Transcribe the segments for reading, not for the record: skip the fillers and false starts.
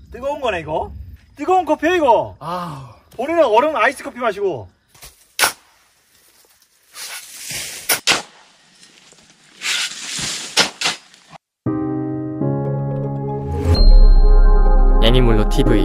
뜨거운 거네 이거. 뜨거운 커피야 이거. 아, 본인은 얼음 아이스 커피 마시고. 애니몰로 TV.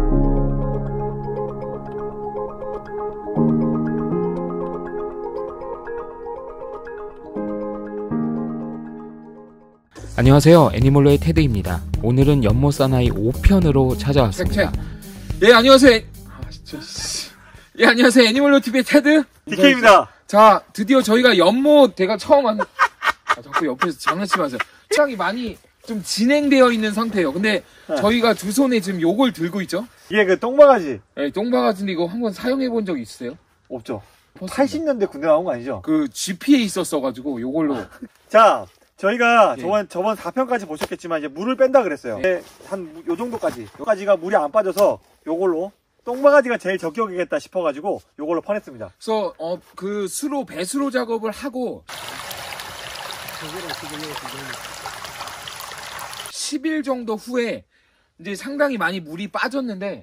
안녕하세요, 애니몰로의 테드입니다. 오늘은 연못 사나이 5편으로 찾아왔습니다. 예, 안녕하세요. 예, 안녕하세요. 애니몰로 TV의 테드 DK입니다. 자, 드디어 저희가 연못 제가 처음 자꾸 옆에서 장난치지 마세요. 촬영이 많이 좀 진행되어 있는 상태예요. 근데 저희가 두 손에 지금 요걸 들고 있죠? 이게 그 똥바가지. 예, 똥바가지인데 이거 한번 사용해 본 적 있으세요? 없죠. 80년대 군대 나온 거 아니죠? 그 GP에 있었어가지고 요걸로. 자, 저희가 예. 저번 4편까지 보셨겠지만 이제 물을 뺀다 그랬어요. 예. 한 요 정도까지. 여기까지가 물이 안 빠져서 요걸로 똥바가지가 제일 적격이겠다 싶어가지고 요걸로 퍼냈습니다. 그래서 그 수로 배수로 작업을 하고 10일 정도 후에 이제 상당히 많이 물이 빠졌는데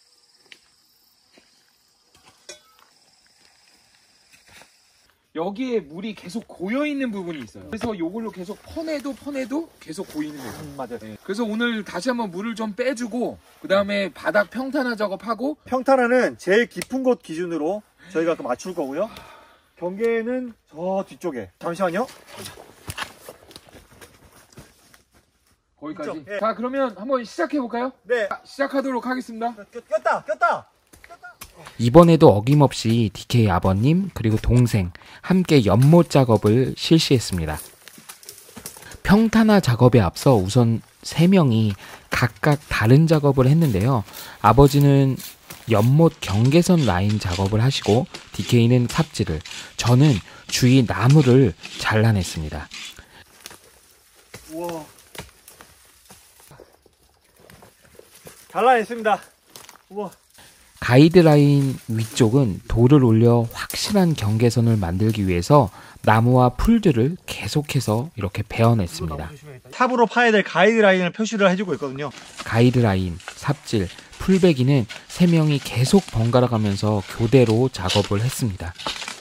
여기에 물이 계속 고여있는 부분이 있어요. 그래서 요걸로 계속 퍼내도 계속 고이는 거예요. 맞아요. 네. 그래서 오늘 다시 한번 물을 좀 빼주고 그 다음에 바닥 평탄화 작업하고 평탄화는 제일 깊은 곳 기준으로 저희가 또 맞출 거고요. 경계는 저 뒤쪽에. 잠시만요. 거기까지. 그쵸? 예. 자, 그러면 한번 시작해볼까요? 네. 자, 시작하도록 하겠습니다. 꼈다. 이번에도 어김없이 DK 아버님 그리고 동생 함께 연못 작업을 실시했습니다. 평탄화 작업에 앞서 우선 3명이 각각 다른 작업을 했는데요. 아버지는 연못 경계선 라인 작업을 하시고 DK는 삽질을, 저는 주위 나무를 잘라냈습니다. 우와. 잘라냈습니다. 우와. 가이드라인 위쪽은 돌을 올려 확실한 경계선을 만들기 위해서 나무와 풀들을 계속해서 이렇게 베어냈습니다. 탑으로 파야 될 가이드라인을 표시를 해주고 있거든요. 가이드라인, 삽질, 풀베기는 3명이 계속 번갈아 가면서 교대로 작업을 했습니다.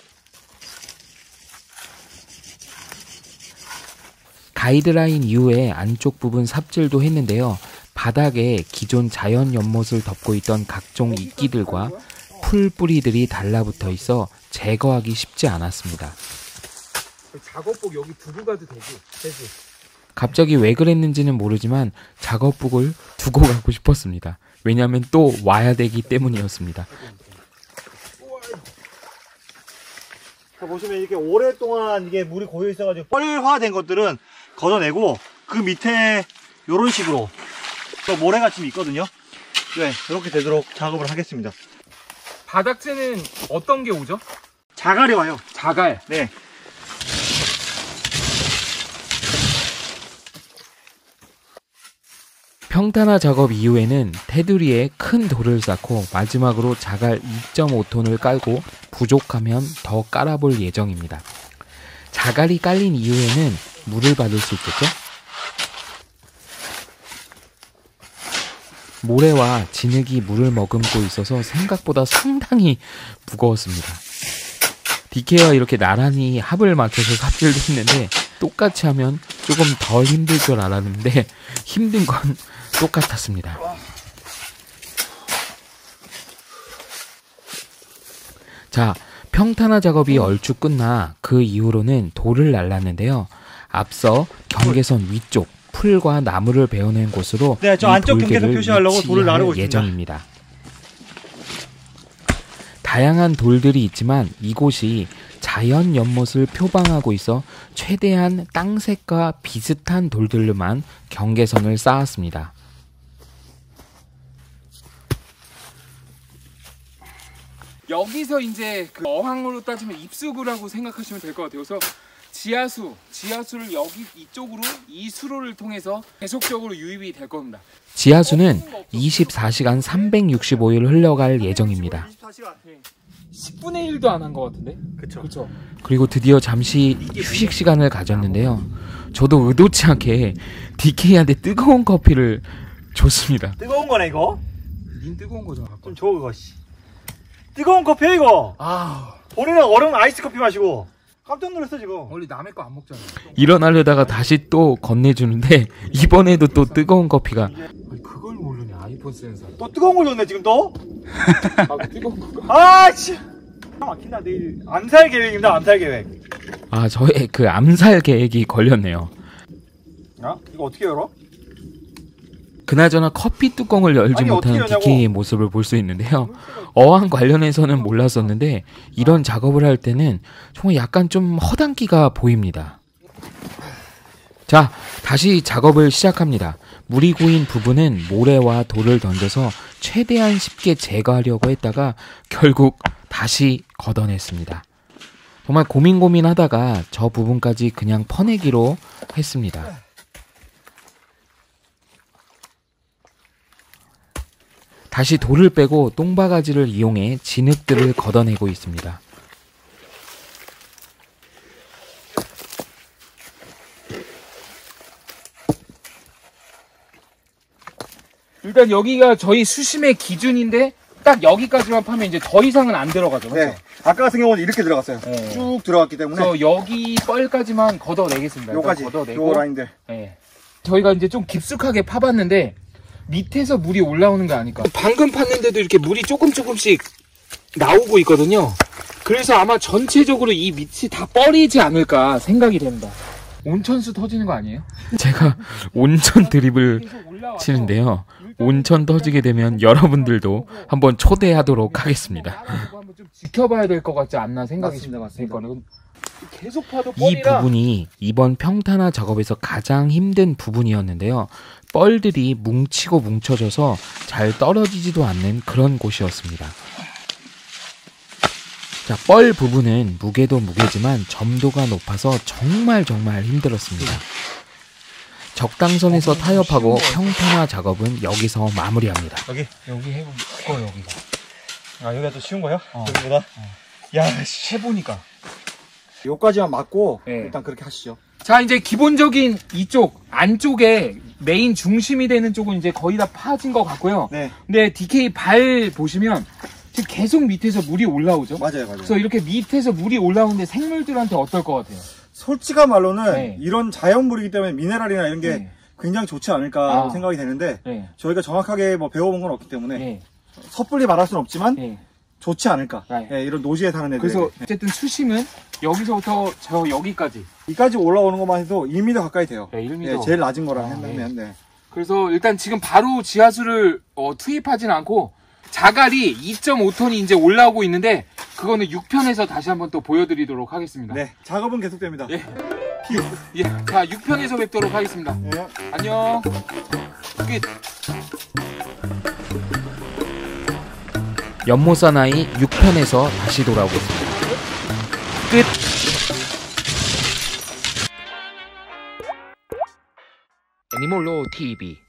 가이드라인 이후에 안쪽 부분 삽질도 했는데요. 바닥에 기존 자연 연못을 덮고 있던 각종 이끼들과 풀 뿌리들이 달라붙어 있어 제거하기 쉽지 않았습니다. 작업복 여기 두고 가도 되지? 갑자기 왜 그랬는지는 모르지만 작업복을 두고 가고 싶었습니다. 왜냐하면 또 와야 되기 때문이었습니다. 자, 보시면 이렇게 오랫동안 이게 물이 고여 있어가지고 뻘화된 것들은 걷어내고 그 밑에 이런 식으로 또 모래가 좀 있거든요. 네, 이렇게 되도록 작업을 하겠습니다. 바닥재는 어떤 게 오죠? 자갈이 와요. 자갈. 네. 평탄화 작업 이후에는 테두리에 큰 돌을 쌓고 마지막으로 자갈 2.5톤을 깔고 부족하면 더 깔아볼 예정입니다. 자갈이 깔린 이후에는 물을 받을 수 있겠죠? 모래와 진흙이 물을 머금고 있어서 생각보다 상당히 무거웠습니다. DK와 이렇게 나란히 합을 맞춰서 삽질도 했는데 똑같이 하면 조금 덜 힘들 줄 알았는데 힘든 건 똑같았습니다. 자, 평탄화 작업이 얼추 끝나 그 이후로는 돌을 날랐는데요. 앞서 경계선 위쪽 풀과 나무를 베어낸 곳으로 네, 저 이 안쪽 경계선 돌들을 표시하려고 돌을 나르고 위치할 있습니다. 예정입니다. 다양한 돌들이 있지만 이곳이 자연 연못을 표방하고 있어 최대한 땅색과 비슷한 돌들로만 경계선을 쌓았습니다. 여기서 이제 그 어항으로 따지면 입수구라고 생각하시면 될 것 같아요. 그래서 지하수를 여기 이쪽으로 이 수로를 통해서 계속적으로 유입이 될 겁니다. 지하수는 24시간 365일 흘러갈 예정입니다. 24시간. 10분의 1도 안 한 것 같은데? 그쵸. 그리고 드디어 잠시 휴식 시간을 가졌는데요. 저도 의도치 않게 DK한테 뜨거운 커피를 좋습니다. 뜨거운 거네 이거. 닌 뜨거운 거죠. 좀 줘 그거 씨. 뜨거운 커피야 이거. 아, 본인은 얼음 아이스 커피 마시고 깜짝 놀랐어 지금. 원래 남의 거 안 먹잖아. 일어나려다가 다시 또 건네주는데 이번에도 또 뜨거운 커피가. 아니, 그걸 모르네. 아이폰 쓰는 사람. 또 뜨거운 걸 줬네 지금 또. 아, 뜨거운 거. 아 씨. 막힌다 내일 암살 계획입니다. 암살 계획. 아, 저의 그 암살 계획이 걸렸네요. 야 이거 어떻게 열어? 그나저나 커피 뚜껑을 열지 아니, 못하는 어떻게 열냐고. DK의 모습을 볼 수 있는데요. 어항 관련해서는 몰랐었는데 이런 작업을 할 때는 정말 약간 좀 허당기가 보입니다. 자, 다시 작업을 시작합니다. 물이 고인 부분은 모래와 돌을 던져서 최대한 쉽게 제거하려고 했다가 결국 다시 걷어냈습니다. 정말 고민하다가 저 부분까지 그냥 퍼내기로 했습니다. 다시 돌을 빼고 똥바가지를 이용해 진흙들을 걷어내고 있습니다. 일단 여기가 저희 수심의 기준인데 딱 여기까지만 파면 이제 더 이상은 안 들어가죠. 그렇죠? 네. 아까 같은 경우는 이렇게 들어갔어요. 네. 쭉 들어갔기 때문에. 그래서 여기 뻘까지만 걷어내겠습니다. 요까지. 일단 걷어내고. 요 라인들. 네. 저희가 이제 좀 깊숙하게 파봤는데 밑에서 물이 올라오는 거 아닐까. 방금 팠는데도 이렇게 물이 조금씩 나오고 있거든요. 그래서 아마 전체적으로 이 밑이 다 뻘이지 않을까 생각이 됩니다. 온천수 터지는 거 아니에요? 제가 온천 드립을 치는데요. 온천 터지게 되면 여러분들도 한번 초대하도록 하겠습니다. 한번 좀 지켜봐야 될 것 같지 않나 생각이 맞습니다, 맞습니다. 들거든요. 계속 파도 이 뻘이라. 부분이 이번 평탄화 작업에서 가장 힘든 부분이었는데요. 뻘들이 뭉치고 뭉쳐져서 잘 떨어지지도 않는 그런 곳이었습니다. 자, 뻘 부분은 무게도 무게지만 점도가 높아서 정말 힘들었습니다. 적당선에서 타협하고 평탄화 작업은 여기서 마무리합니다. 여기 해보면 여기가. 아 여기가 더 쉬운 거야? 여기보다? 야 씨. 해보니까. 요까지만 맞고 네. 일단 그렇게 하시죠. 자, 이제 기본적인 이쪽 안쪽에 메인 중심이 되는 쪽은 이제 거의 다 파진 것 같고요. 네. 근데 DK 발 보시면 지금 계속 밑에서 물이 올라오죠. 맞아요. 그래서 이렇게 밑에서 물이 올라오는데 생물들한테 어떨 것 같아요? 솔직한 말로는 네. 이런 자연물이기 때문에 미네랄이나 이런 게 네. 굉장히 좋지 않을까 아. 생각이 되는데 네. 저희가 정확하게 뭐 배워본 건 없기 때문에 네. 섣불리 말할 수는 없지만 네. 좋지 않을까. 네. 예, 이런 노지에 사는 애들. 그래서 어쨌든 수심은 여기서부터 저 여기까지. 이까지 올라오는 것만 해도 1m 가까이 돼요. 네, 1m. 예, 제일 낮은 거라 아, 한다면. 네. 그래서 일단 지금 바로 지하수를 투입하진 않고 자갈이 2.5톤이 이제 올라오고 있는데 그거는 6편에서 다시 한번 또 보여드리도록 하겠습니다. 네, 작업은 계속됩니다. 예. 예. 자, 6편에서 뵙도록 하겠습니다. 예. 안녕. 끝. 연못사나이 6편에서 다시 돌아오겠습니다. 끝! 애니몰로 TV